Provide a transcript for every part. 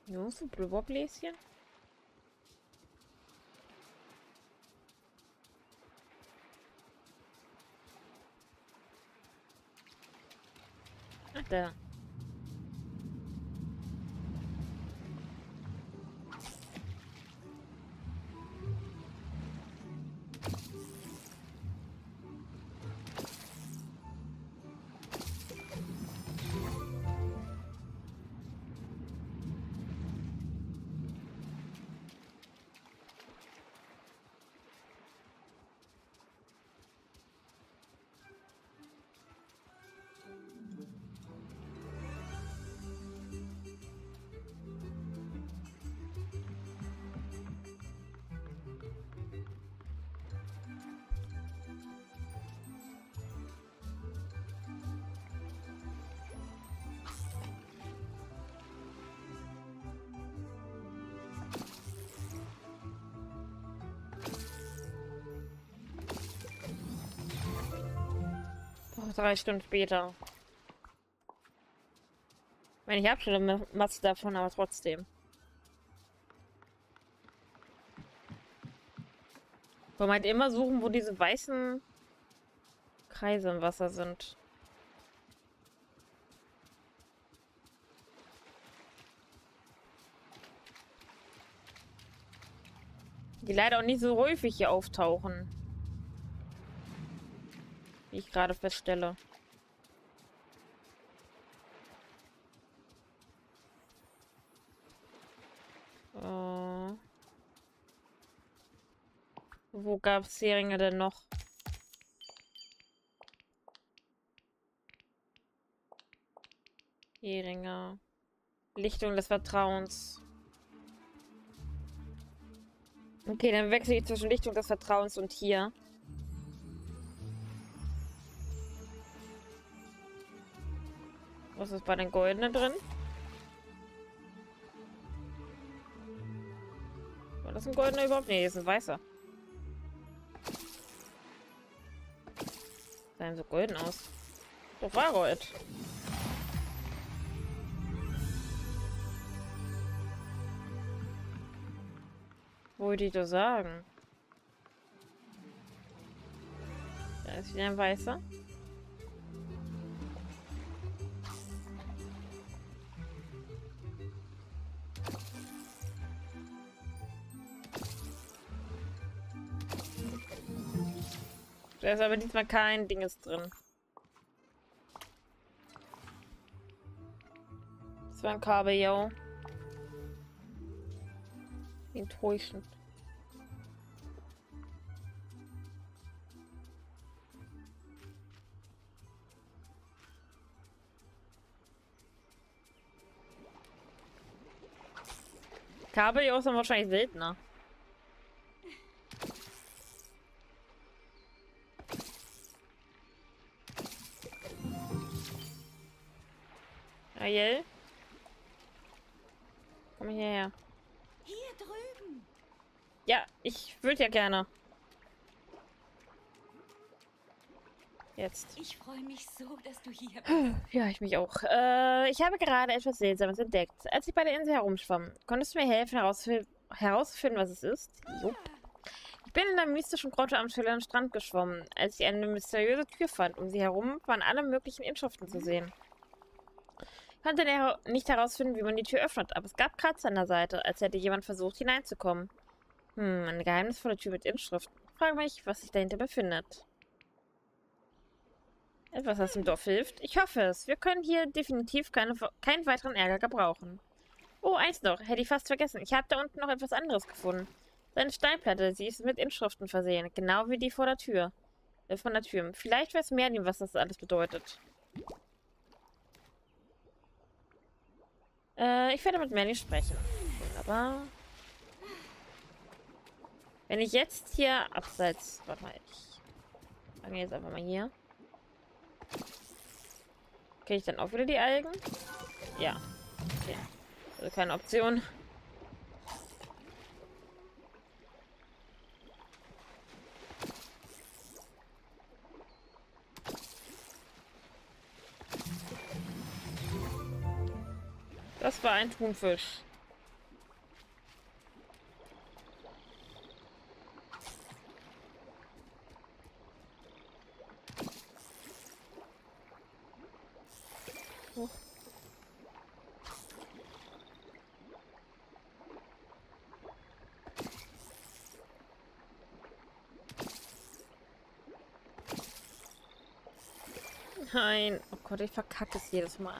Jo, so Blubberbläschen. Ach, da. Oh, 3 Stunden später. Ich meine, ich habe schon eine Masse davon, aber trotzdem. Wollen wir halt immer suchen, wo diese weißen Kreise im Wasser sind. Die leider auch nicht so häufig hier auftauchen. Wie ich gerade feststelle. Wo gab es Heringe denn noch? Heringe. Lichtung des Vertrauens. Okay, dann wechsle ich zwischen Lichtung des Vertrauens und hier. Was ist bei den Goldenen drin? War das ein Goldener überhaupt? Nee, das ist ein Weißer. Sehen so golden aus. Doch war Gold. Wollte ich doch sagen. Da ist wieder ein Weißer. Da ist aber diesmal kein Dinges drin. Das war ein Kabeljau. Wie enttäuschend. Kabeljau sind wahrscheinlich seltener. Ariel? Komm hierher. Hier drüben. Ja, ich würde ja gerne. Jetzt. Ich freue mich so, dass du hier bist. Ja, ich mich auch. Ich habe gerade etwas Seltsames entdeckt. Als ich bei der Insel herumschwamm, konntest du mir helfen, herauszufinden, was es ist? Jo. Ich bin in einer mystischen Grotte am schillenden Strand geschwommen, als ich eine mysteriöse Tür fand. Um sie herum waren alle möglichen Inschriften zu sehen. Ich konnte nicht herausfinden, wie man die Tür öffnet, aber es gab Kratzer an der Seite, als hätte jemand versucht, hineinzukommen. Eine geheimnisvolle Tür mit Inschriften. Ich frage mich, was sich dahinter befindet. Etwas, das im Dorf hilft? Ich hoffe es. Wir können hier definitiv keinen weiteren Ärger gebrauchen. Oh, eins noch. Hätte ich fast vergessen. Ich habe da unten noch etwas anderes gefunden. Eine Steinplatte. Sie ist mit Inschriften versehen. Genau wie die vor der Tür. Von der Tür. Vielleicht weiß Merlin, was das alles bedeutet. Ich werde mit Merlin sprechen. Wunderbar. Wenn ich jetzt hier abseits... Warte mal, ich fange jetzt einfach mal hier. Kriege ich dann auch wieder die Algen? Ja. Okay. Also keine Option. Das war ein Thunfisch. Nein. Oh Gott, ich verkacke es jedes Mal.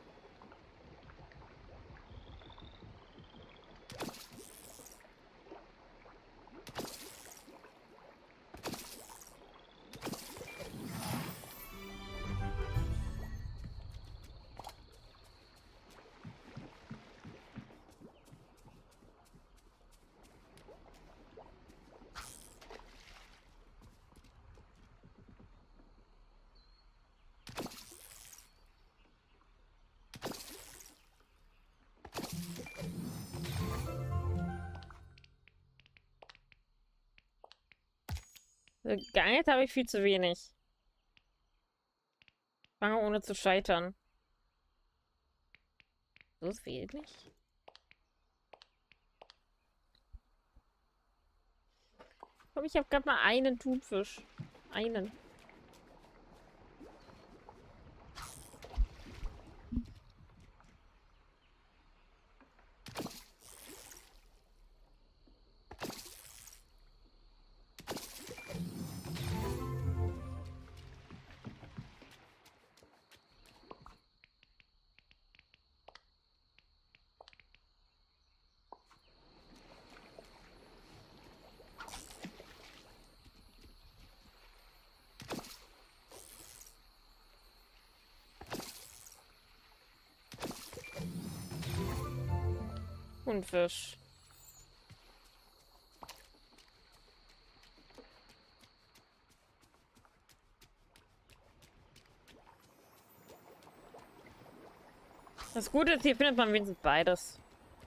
Geangelt habe ich viel zu wenig. Fange ohne zu scheitern. So ist wenig. Ich glaube, ich habe gerade mal einen Thunfisch. Einen. Thunfisch. Das Gute ist, hier findet man wenigstens beides.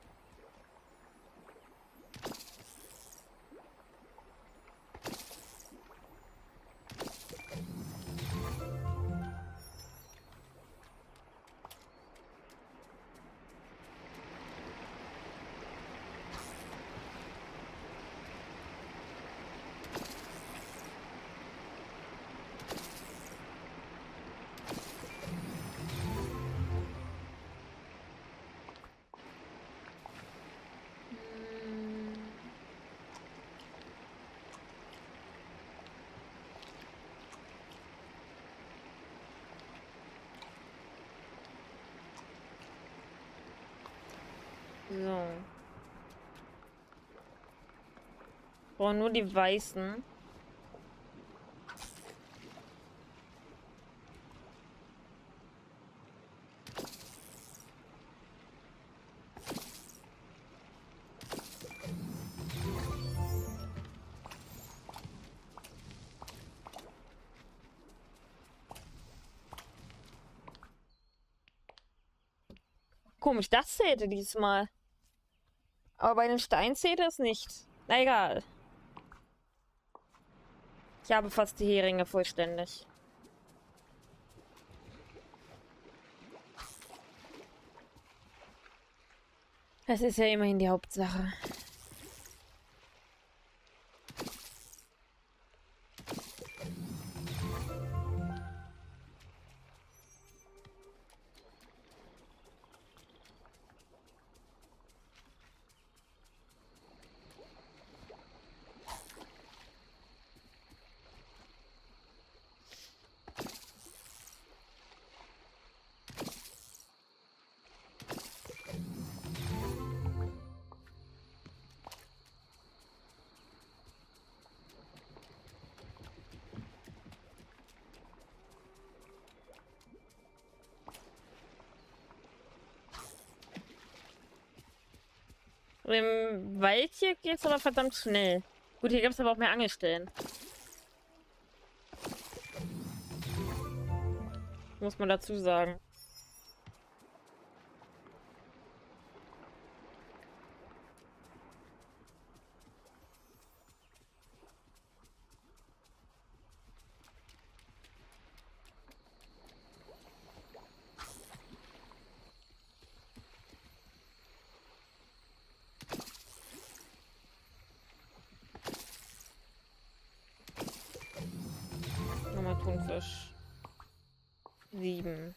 So. Brauchen nur die weißen. Komisch, das zählte diesmal. Aber bei den Steinen zählt es nicht. Na egal. Ich habe fast die Heringe vollständig. Das ist ja immerhin die Hauptsache. Im Wald hier geht's aber verdammt schnell. Gut, hier gibt es aber auch mehr Angelstellen. Muss man dazu sagen. Nochmal Thunfisch. 7.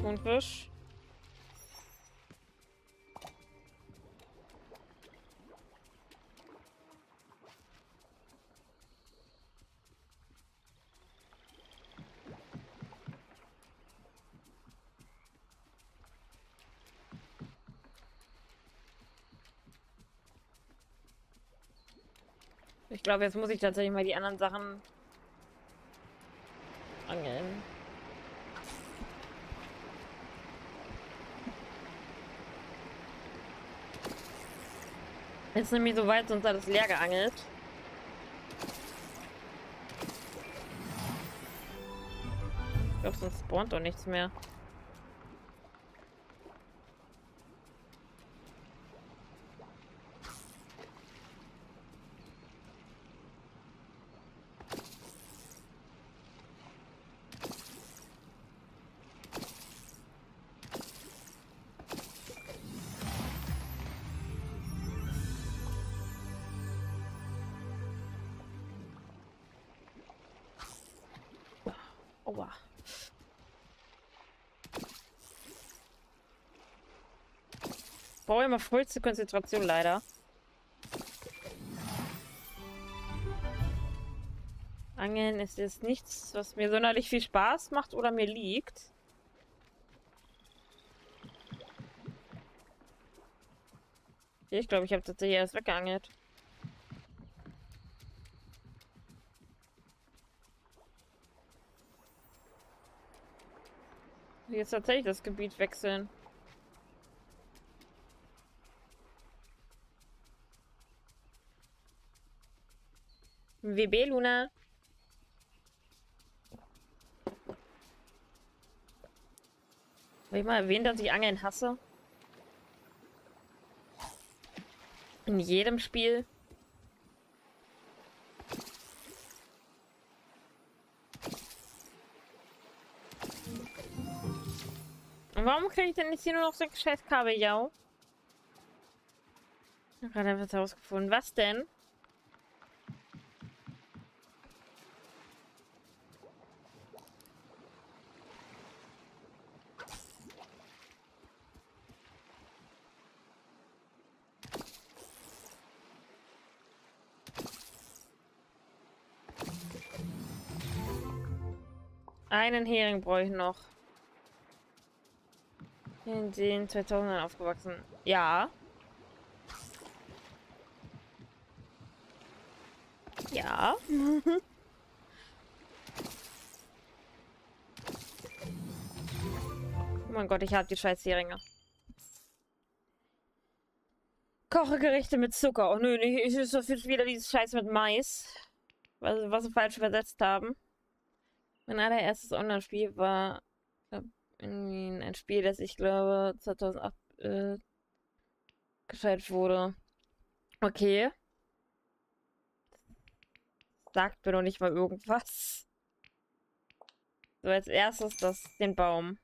Thunfisch. Ich glaube, jetzt muss ich tatsächlich mal die anderen Sachen angeln. Jetzt nämlich so weit, sonst hat es leer geangelt. Ich glaube, sonst spawnt doch nichts mehr. Aua. Brauche immer vollste Konzentration, leider. Angeln ist jetzt nichts, was mir sonderlich viel Spaß macht oder mir liegt. Ich glaube, ich habe tatsächlich erst weggeangelt. Jetzt tatsächlich das Gebiet wechseln. WB, Luna. Will ich mal erwähnen, dass ich Angeln hasse? In jedem Spiel. Und warum kriege ich denn nicht hier nur noch so ein scheiß Kabeljau? Ich habe gerade was herausgefunden. Was denn? Einen Hering brauche ich noch. In den 2000ern aufgewachsen. Ja. Ja. Oh mein Gott, ich habe die scheiß Heringe. Koche Gerichte mit Zucker. Oh nö, nee, ich ist wieder dieses Scheiß mit Mais. Was sie falsch übersetzt haben. Mein allererstes Online-Spiel war irgendwie ein Spiel, das ich glaube 2008 geschaltet wurde. Okay. Sagt mir doch nicht mal irgendwas. So, als erstes den Baum.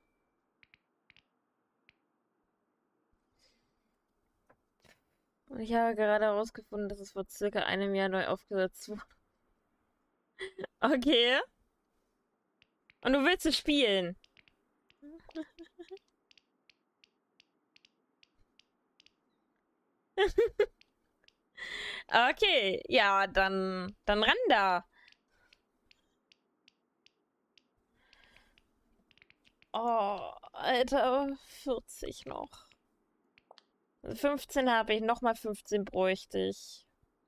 Und ich habe gerade herausgefunden, dass es vor circa einem Jahr neu aufgesetzt wurde. Okay. Und du willst es spielen? Okay, ja, dann renn da. Oh, Alter, 40 noch. 15 habe ich, nochmal 15 bräuchte ich.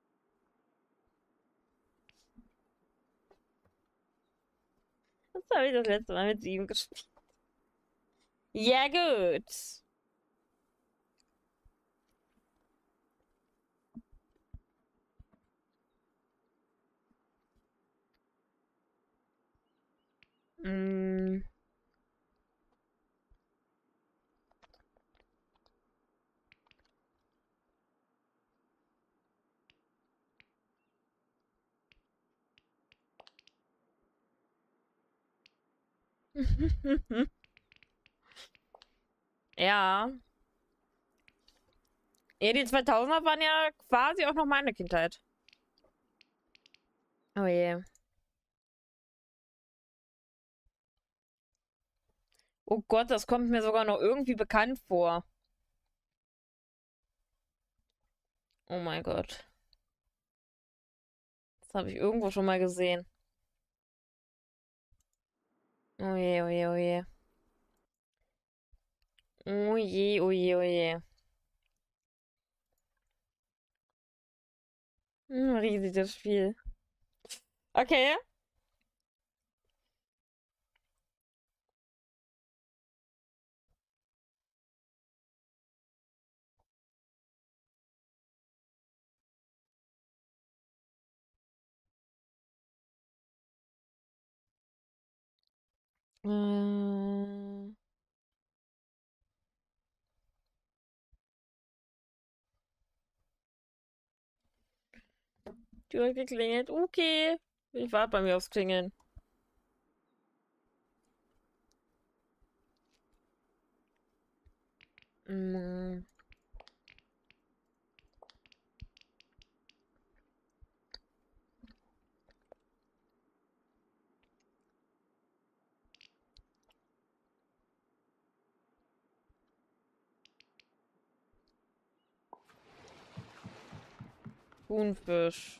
Das habe ich das letzte Mal mit 7 gespielt. Ja, gut. Mm. Ja. Ja, die 2000er waren ja quasi auch noch meine Kindheit. Oh je. Oh Gott, das kommt mir sogar noch irgendwie bekannt vor. Oh mein Gott. Das habe ich irgendwo schon mal gesehen. Oh je, oh je, oh je. Oh je, oh je, oh je. Riesig das Spiel. Okay. Äh, Tür geklingelt. Okay. Ich warte bei mir aufs Klingeln. Mm, Thunfisch.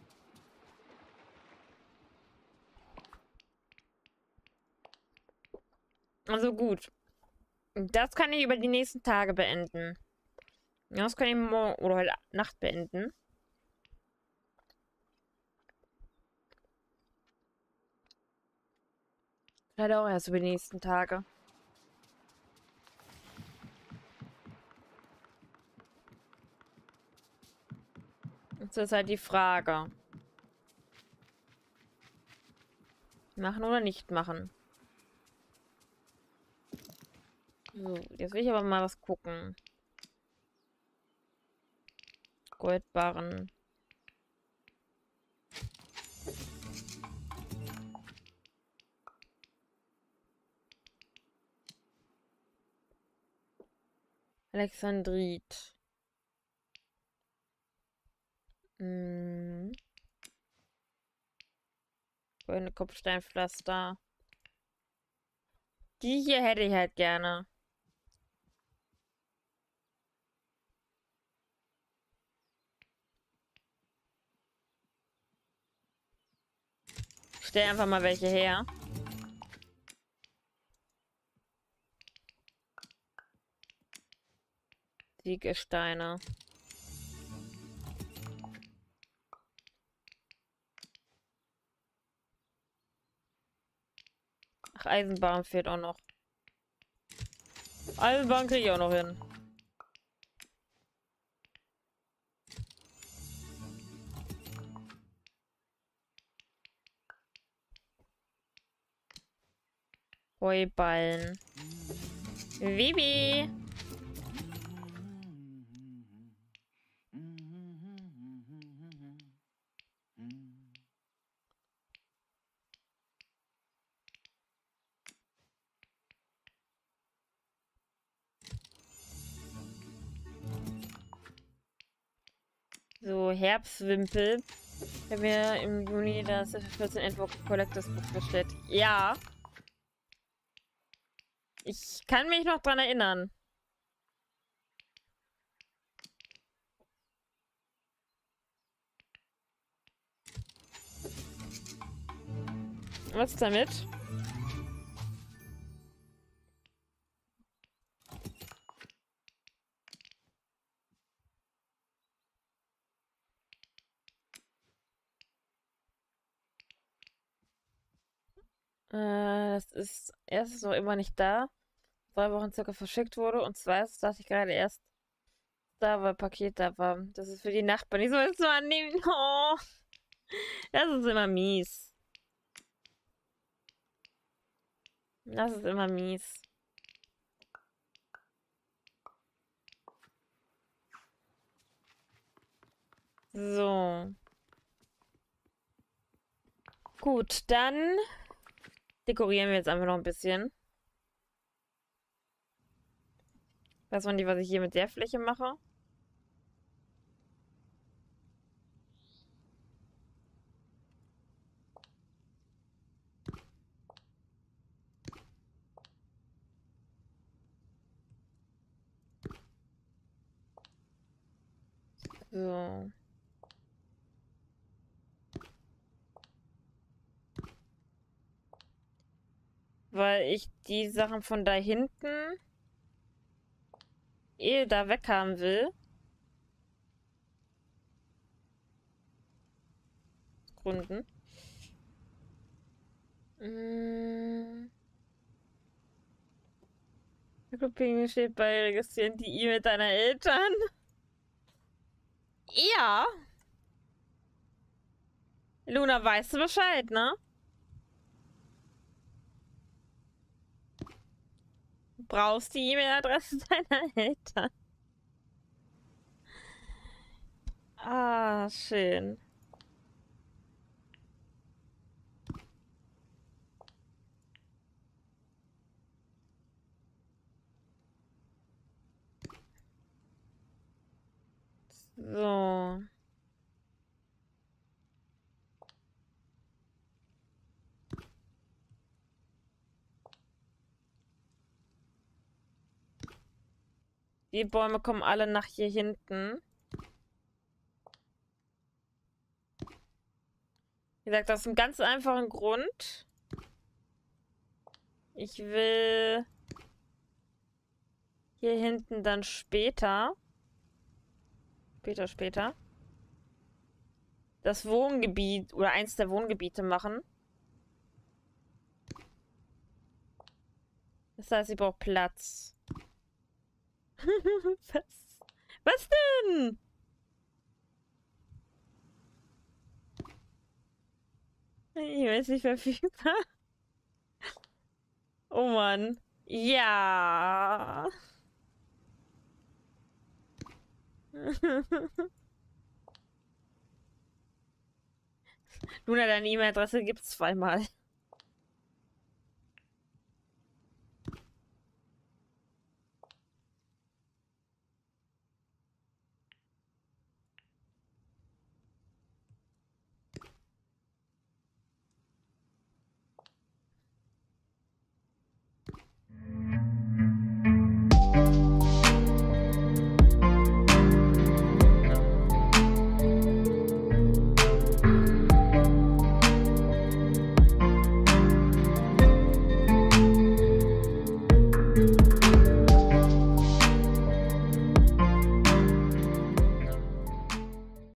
Also gut. Das kann ich über die nächsten Tage beenden. Ja, das kann ich morgen oder heute Nacht beenden. Vielleicht auch erst über die nächsten Tage. Jetzt ist halt die Frage. Machen oder nicht machen. So, jetzt will ich aber mal was gucken. Goldbarren. Alexandrit. Hm. Goldene Kopfsteinpflaster. Die hier hätte ich halt gerne. Ich stell einfach mal welche her. Ziegelsteine. Ach, Eisenbahn fehlt auch noch. Eisenbahn kriege ich auch noch hin. Heuballen. Bibi. So, Herbstwimpel. Ich habe mir im Juni das FF14 Endwalk Collectors Book bestellt. Ja. Ich kann mich noch dran erinnern. Was ist damit? Das ist erstens noch immer nicht da. 2 Wochen circa verschickt wurde. Und zweitens dachte ich gerade erst da, weil Paket da war. Das ist für die Nachbarn. Ich soll es so annehmen. Oh, das ist immer mies. Das ist immer mies. So. Gut, dann dekorieren wir jetzt einfach noch ein bisschen. Weiß man nicht, was ich hier mit der Fläche mache. So. Weil ich die Sachen von da hinten da weg haben will. Gründen. Grouping steht bei registrieren die E-Mail deiner Eltern. Ja. Luna, weißt du Bescheid, ne? Du brauchst die E-Mail-Adresse deiner Eltern. Ah, schön. So. Die Bäume kommen alle nach hier hinten. Wie gesagt, aus einem ganz einfachen Grund. Ich will hier hinten dann später das Wohngebiet oder eins der Wohngebiete machen. Das heißt, sie braucht Platz. Was? Was denn? Ich weiß nicht verfügbar. Oh Mann. Ja. Luna, deine E-Mail-Adresse gibt's zweimal.